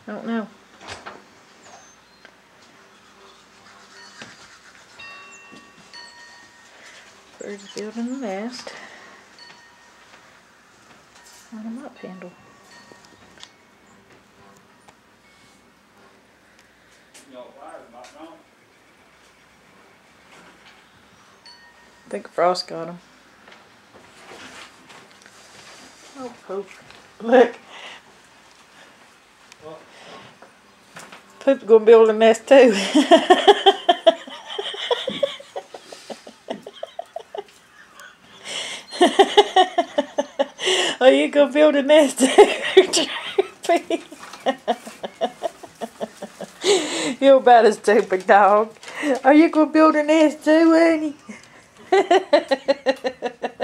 I don't know. Bird's building a nest. On a mop handle. I think Frost got him. Oh, Poop. Look. What? Poop's gonna build a nest too. Are you gonna build a nest too, Droopy? You're about a stupid dog. Are you gonna build a nest too, honey?